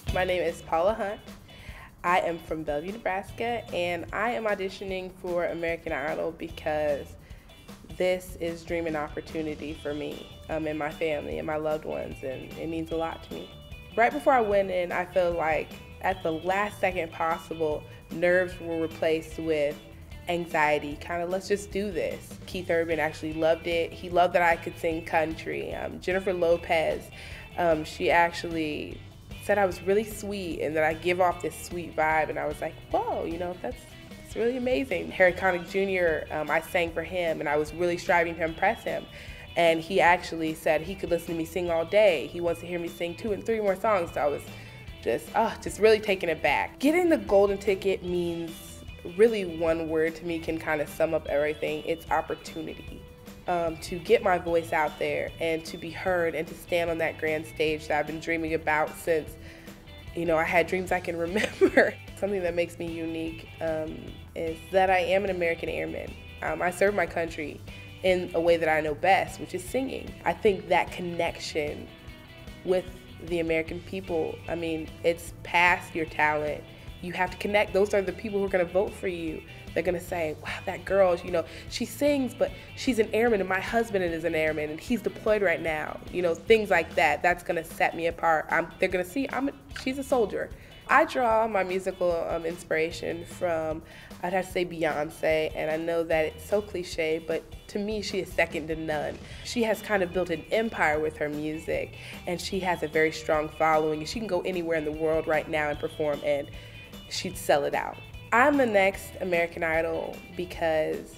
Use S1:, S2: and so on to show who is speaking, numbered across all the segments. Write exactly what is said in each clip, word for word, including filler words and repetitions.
S1: My name is Paula Hunt. I am from Bellevue, Nebraska, and I am auditioning for American Idol because this is dream and opportunity for me um, and my family and my loved ones, and it means a lot to me. Right before I went in, I feel like at the last second possible, nerves were replaced with anxiety, kind of let's just do this. Keith Urban actually loved it. He loved that I could sing country. Um, Jennifer Lopez, um, she actually said I was really sweet and that I give off this sweet vibe, and I was like, whoa, you know, that's, that's really amazing. Harry Connick Junior, um, I sang for him and I was really striving to impress him. And he actually said he could listen to me sing all day. He wants to hear me sing two and three more songs. So I was just, oh, just really taken aback. Getting the golden ticket means really one word to me can kind of sum up everything. It's opportunity. Um, to get my voice out there and to be heard and to stand on that grand stage that I've been dreaming about since, you know, I had dreams I can remember. Something that makes me unique um, is that I am an American Airman. Um, I serve my country in a way that I know best, which is singing. I think that connection with the American people, I mean, it's past your talent. You have to connect. Those are the people who are going to vote for you. They're going to say, wow, that girl, you know, she sings, but she's an airman, and my husband is an airman, and he's deployed right now. You know, things like that. That's going to set me apart. I'm, they're going to see I'm a, she's a soldier. I draw my musical um, inspiration from, I'd have to say, Beyonce, and I know that it's so cliche, but to me, she is second to none. She has kind of built an empire with her music, and she has a very strong following, and she can go anywhere in the world right now and perform, and she'd sell it out. I'm the next American Idol because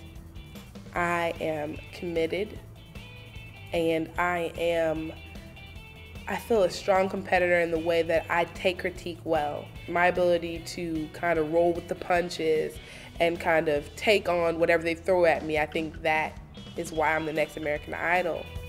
S1: I am committed and I am, I feel a strong competitor in the way that I take critique well. My ability to kind of roll with the punches and kind of take on whatever they throw at me, I think that is why I'm the next American Idol.